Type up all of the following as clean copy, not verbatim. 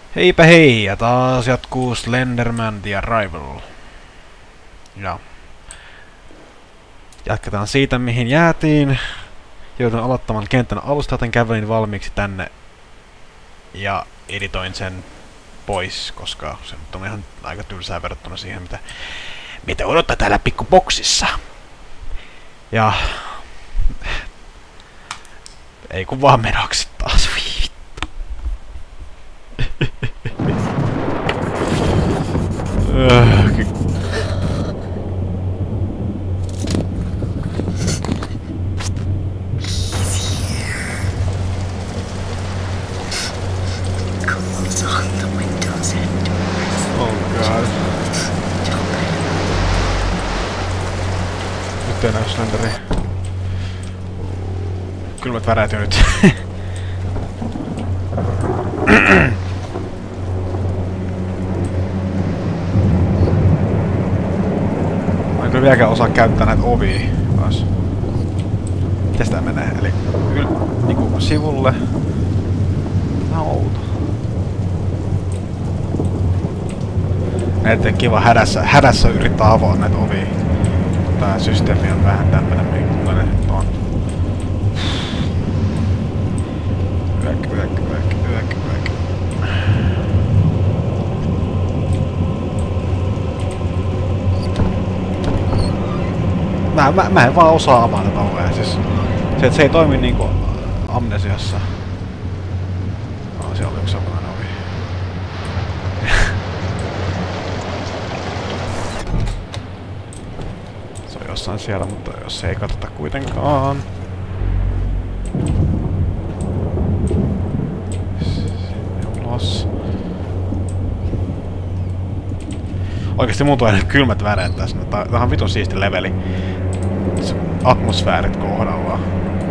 Heipä hei, ja taas jatkuu Slenderman The Arrival. Ja jatketaan siitä, mihin jäätiin. Joudun aloittamaan kentän alusta, joten kävelin valmiiksi tänne. Ja editoin sen pois, koska se on ihan aika tylsää verrattuna siihen, mitä odottaa täällä pikkuboksissa. Ja ei kun vaan menoksi taas. Close on the windows and doors. Oh god. Nyt ei näy Slenderi. Kylmät väreet jo nyt. Mä en kyllä vieläkään osaa käyttää näitä ovia taas. Mites tää menee? Eli niinku sivulle. Vähän outo. Näitä kiva hädässä yrittää avaa näitä ovia. Tää systeemi on vähän tämmönen, millainen nyt on. Yök. Mä en vaan osaa avaa tätä ovea. Siis, se ei toimi niinku Amnesiassa. Siellä oli yksi samanlainen ovi. Se on jossain siellä, mutta jos ei katsota kuitenkaan. Ulos. Oikeesti mun tulee kylmät väreet tässä. Tää on vitun siisti leveli. Atmosfäärit kohdallaan.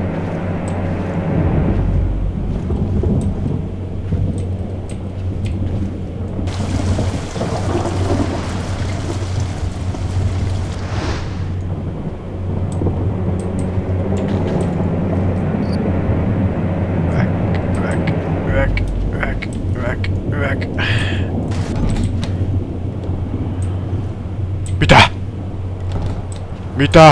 Mitä?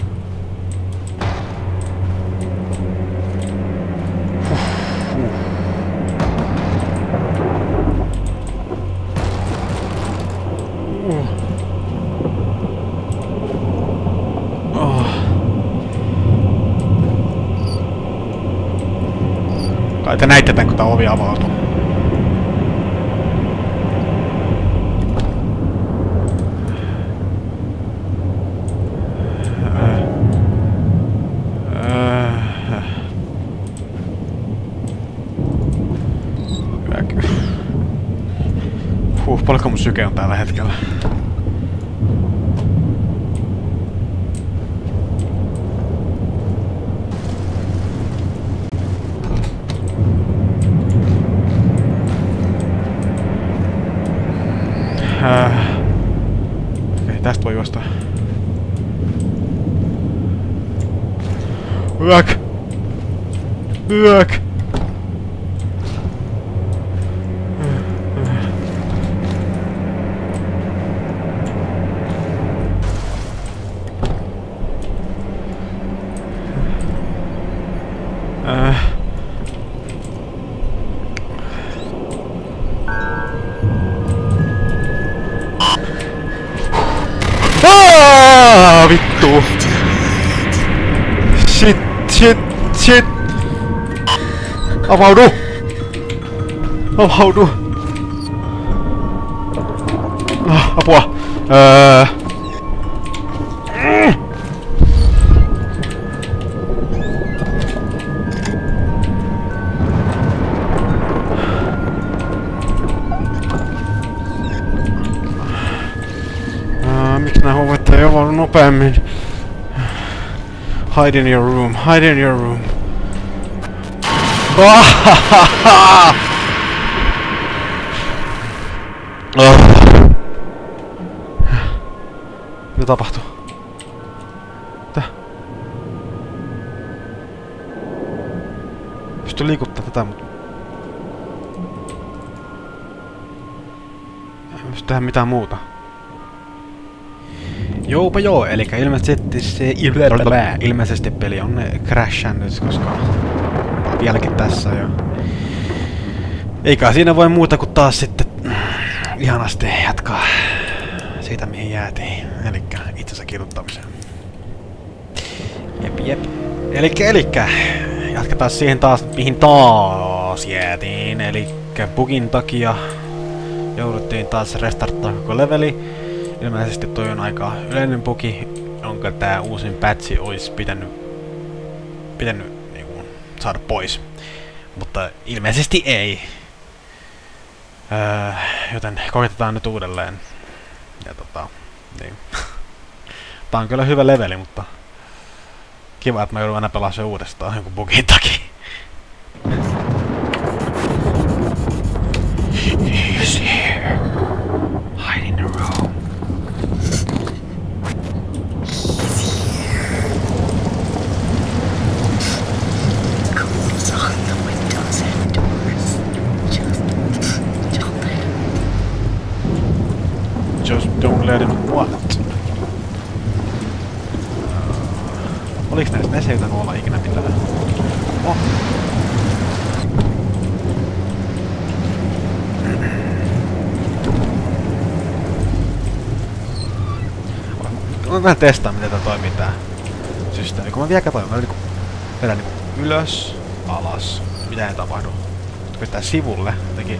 Kai te näitte tän, kun tää ovi avautuu. Paljonko mun syke on tällä hetkellä? Okei, tästä voi juosta. Yök! Yök! Vittu! Shit! Avaudu! Apua! Miksi nää huuvat ei avaudu nopeammin? Hide in your room. Mitä tapahtuu? Mitä? Pystyn liikuttaa tätä, mutta pysty tehdä mitään muuta. Joupa joo, eli ilmeisesti peli on crashannut, koska vieläkin tässä jo. Eikä siinä voi muuta kuin taas sitten ihanasti jatkaa siitä mihin jäätiin, elikkä itsensä kiduttamiseen. Jep. Elikkä jatketaan siihen taas mihin taas jäätiin, elikkä bugin takia jouduttiin taas restarttaa koko leveli. Ilmeisesti toi on aika yleinen bugi, jonka tää uusin patchi olisi pitänyt niinku saada pois. Mutta ilmeisesti ei. Joten koitetaan nyt uudelleen. Ja niin. Tää on kyllä hyvä leveli, mutta kiva, että mä joudun aina pelaa se uudestaan jonkun bugin takia. He's here. Hide in the room. Close on the windows and doors. Just don't let him what? Oliks näissä ei tainnut olla ikinä mitään? Oh. Mä vähän testaan miten tää toimii tää systeemi. Kun mä vielä katsoin, mä vedän niinku ylös, alas. Mitä ei tapahdu? Kun tää sivulle jotenkin.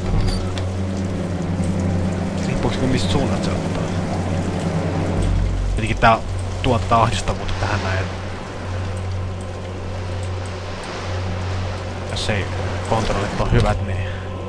Riippuuko mistä suunnat se ottaa? Jotenkin tää tuo tätä ahdistavuutta tähän näin. Jos ei kontrollit on hyvät, niin...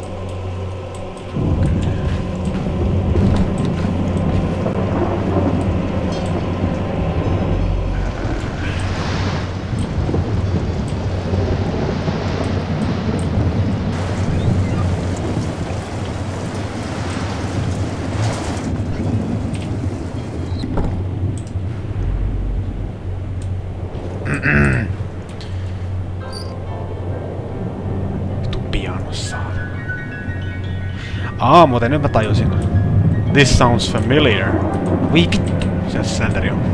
Muuten nyt mä tajusin. This sounds familiar. Voi vittu. Se senteri on.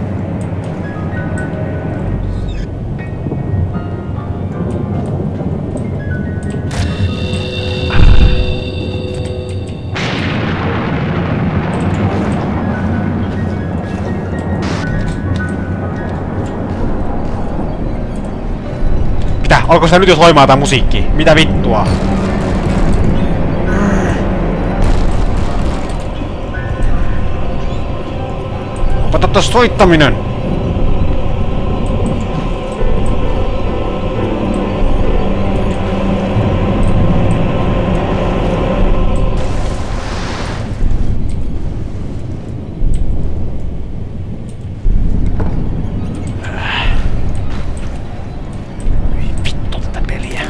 Mitä? Alko sitä nyt jo soimaa tää musiikki? Mitä vittua? Ota soittaminen! Vittu tätä peliä.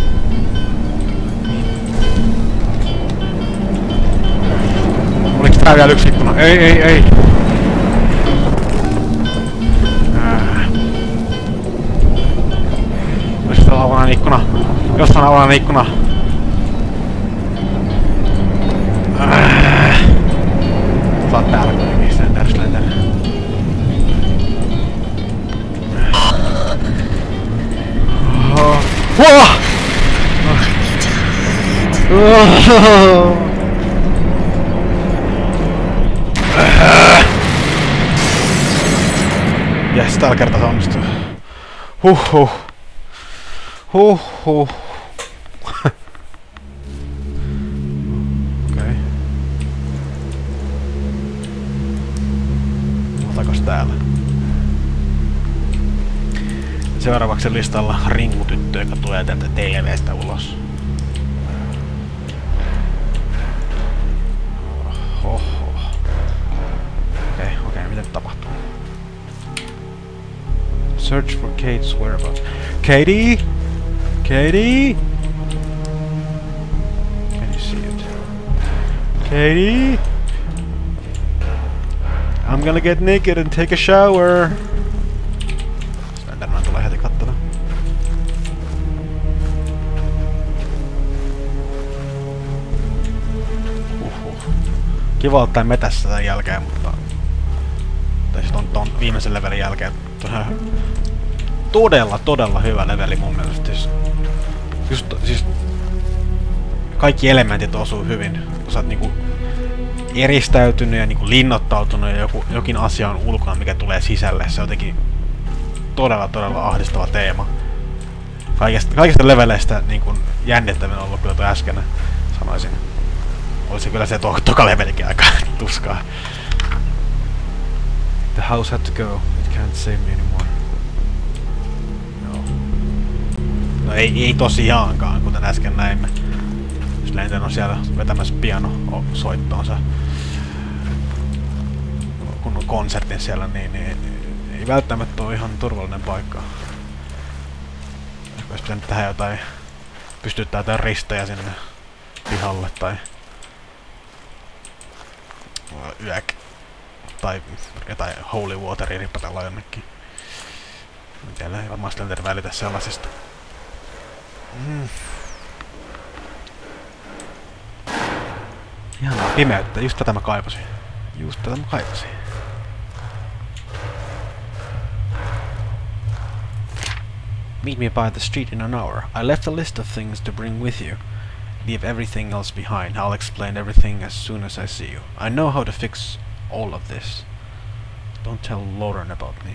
Oliks tää vielä yksi ikkuna? Ei! Avonainen ikkuna. Jossain avonainen ikkuna. Sä oot täällä kuitenkin. Slender. Jes, tällä kertaa se onnistuu. Huhhuh. Okei. Otakos täällä? Seuraavaksi listalla ringutyttö, joka tulee täältä TV:stä ulos. Okei, mitä nyt tapahtuu? Search for Kate's whereabouts. Katie? Katie? Can you see it? Katie? I'm gonna get naked and take a shower. Slenderman tulee heti kattona. Kiva ottaa metässä tämän jälkeen, mutta... Tai siis ton viimeisen levelin jälkeen. Todella hyvä leveli mun mielestä. Siis kaikki elementit osuu hyvin. Kun sä oot niinku eristäytynyt ja niinku linnoittautunut ja jokin asia on ulkona, mikä tulee sisälle. Se on jotenkin todella ahdistava teema. Kaikista leveleistä niinku jännittävin on ollut kyllä tuo äsken, sanoisin. Olisi kyllä se toka levelikin aika tuskaa. The house had to go. It can't save me anymore. No ei tosiaankaan, kuten äsken näimme. Jos Lenten on siellä vetämässä pianosoittoonsa kun konsertin siellä, niin ei välttämättä ole ihan turvallinen paikka. Ehkä olisi pitänyt tehdä jotain, pystyttää jotain ristejä sinne pihalle tai yök tai jotain holy wateria ripatella jonnekin. En tiedä, ei varmaan Slender välitä sellaisesta. Ihanaa pimeyttä, just tätä mä kaipasin. Meet me by the street in an hour. I left a list of things to bring with you. Leave everything else behind. I'll explain everything as soon as I see you. I know how to fix all of this. Don't tell Lauren about me.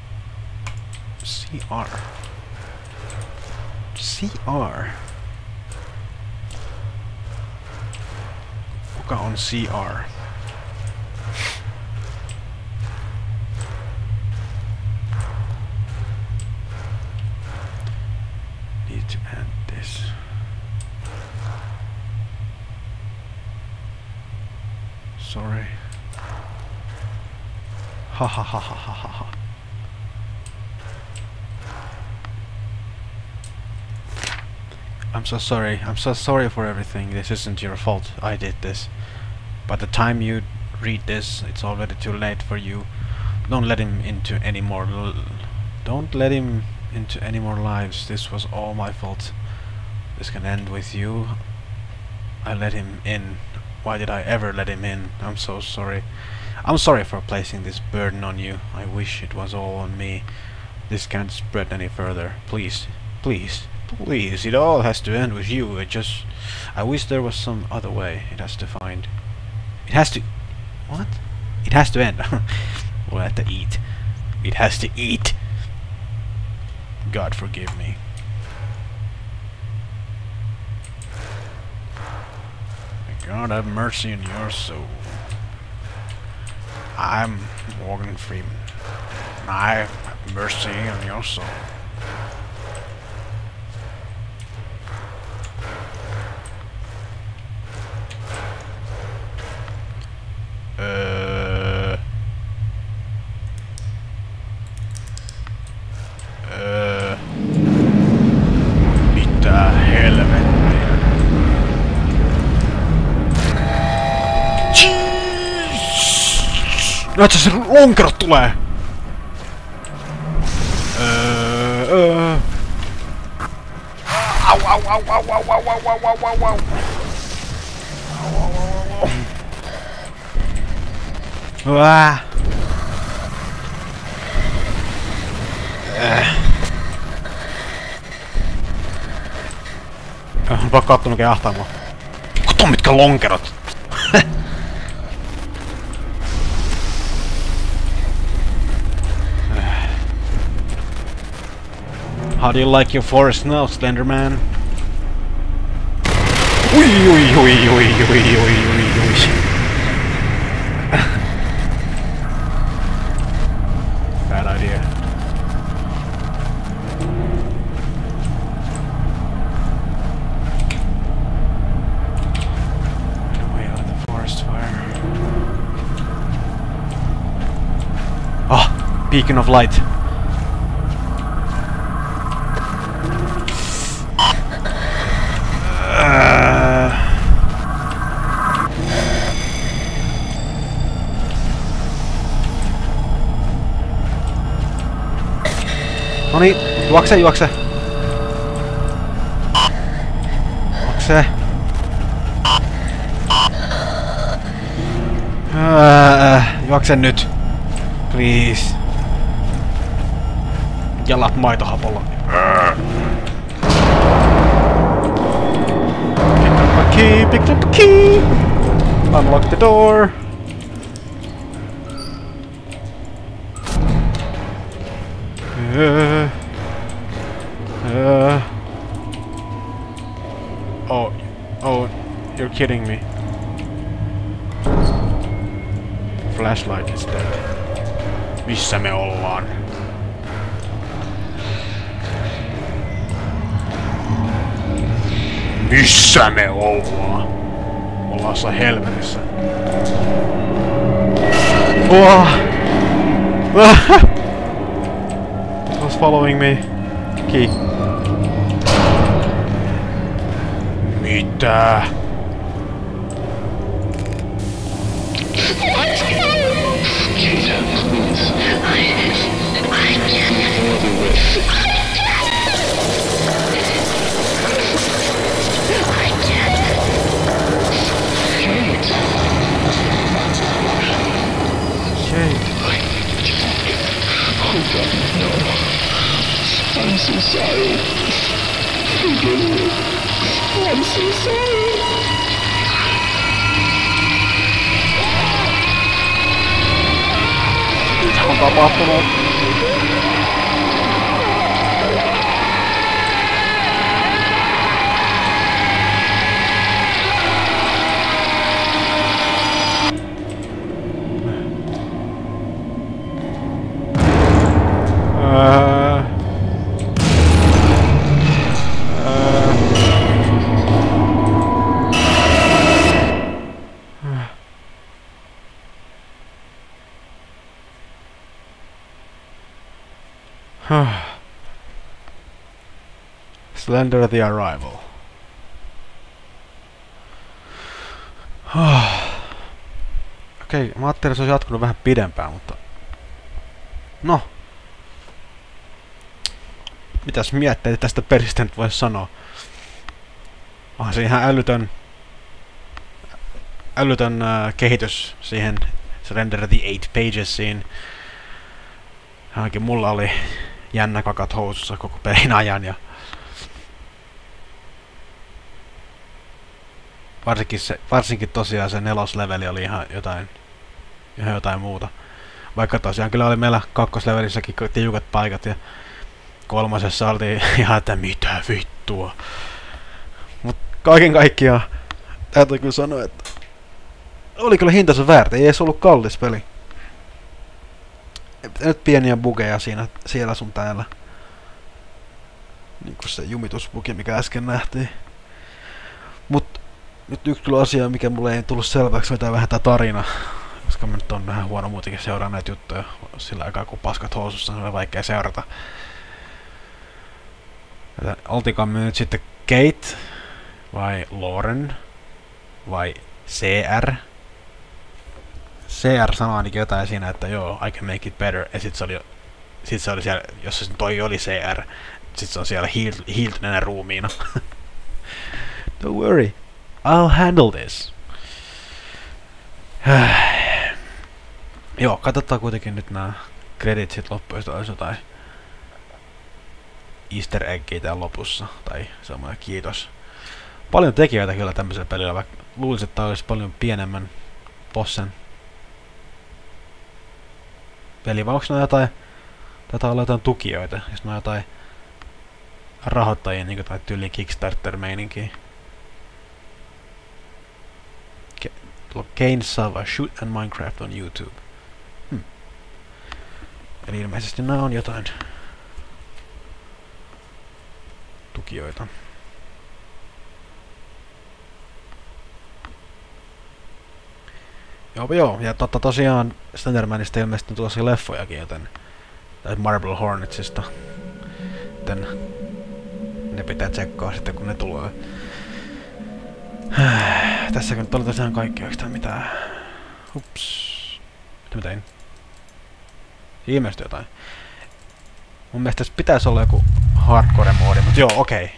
CR. Kuka on CR? Need to add this. Sorry. Ha ha ha ha ha ha. I'm so sorry for everything. This isn't your fault. I did this. By the time you read this, it's already too late for you. Don't let him into any more lives. This was all my fault. This can end with you. I let him in. Why did I ever let him in? I'm so sorry. I'm sorry for placing this burden on you. I wish it was all on me. This can't spread any further. Please. It all has to end with you. I wish there was some other way. It has to end. We'll have to eat. It has to eat. God forgive me. God have mercy on your soul. I'm Morgan Freeman. I have mercy on your soul. Mitä helvettiä? Näetkö se lonkerot tulee? Au. On pakko ottaa mikä jahtaa mua. Kato mitkä lonkerot! How do you like your forest now, Slenderman? Ui. Bad idea. Get away out of the forest fire. Ah, beacon of light. Noniin, juokse. Juoksen nyt. Please. Jalat maitohapolla. Picked up a key! Unlock the door! Oh, you're kidding me. Flashlight is dead. Missä me ollaan? Missä me ollaan? Ollaan se helvetissä. It was following me. Key. Mitä? I'm so sorry. Forgive me. I'm so sorry. Mitä on tapahtunut? Slender the Arrival. Okei, mä ajattelin, että se olisi jatkunut vähän pidempään, mutta... No. Mitäs mietteitä tästä pelistä nyt voisi sanoa? Onhan se ihan älytön kehitys siihen Surrender the 8 Pagesiin. Ainakin mulla oli jännä kakat housussa koko pelin ajan ja... Varsinkin tosiaan se 4. leveli oli ihan jotain muuta. Vaikka tosiaan kyllä oli meillä 2. levelissäkin tiukat paikat ja 3. oltiin ihan, että mitä vittua. Mut kaiken kaikkiaan täytyy kyllä sanoa, että oli kyllä hintansa väärti, ei edes ollut kallis peli. Nyt pieniä bugeja siellä sun täällä. Niinku se jumitusbugi, mikä äsken nähtiin. Mut nyt yksi kyllä asia, mikä mulle ei tullut selväksi, mitä vähän tää tarina. Koska mä nyt on vähän huono muutenkin seuraa näitä juttuja. Sillä aikaa kun paskat housussa, on vaikea seurata. Oltiinkaan me nyt sitten Kate? Vai Lauren? Vai CR? CR sanoi ainakin jotain siinä, että joo, I can make it better. Ja sit se oli siellä, jos se toi oli CR, sit se on siellä hiiltyneenä ruumiina. Don't worry, I'll handle this. Joo, katsotaan kuitenkin nyt nää creditsit loppuun, jos olisi jotain easter eggia täällä lopussa. Tai semmoinen kiitos. Paljon tekijöitä kyllä tämmöisellä pelillä, vaikka luulisin, että tää olisi paljon pienemmän bossen peli, vai onko ne jotain, taitaa olla jotain tukijoita, jos ne on jotain rahoittajia, niin tai tyyliin Kickstarter-meininkiä. Kane Sava, Shoot and Minecraft on YouTube. Eli ilmeisesti nämä on jotain tukijoita. Joo, ja tosiaan Slendermanista ilmeisesti on tulossa leffojakin, joten... Tai Marble Hornetsista. Joten... Ne pitää tsekkaa sitten, kun ne tulee. Tässä nyt oli tosiaan kaikki oikeastaan mitään... Ups. Mitä mä tein? Ilmeisesti jotain. Mun mielestä tässä pitäisi olla joku hardcore-moodi, mutta joo, okei.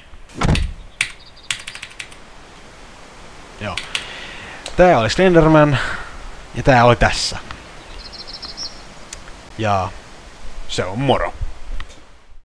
Joo. Tää oli Slenderman. Ja tää oli tässä. Ja se on moro.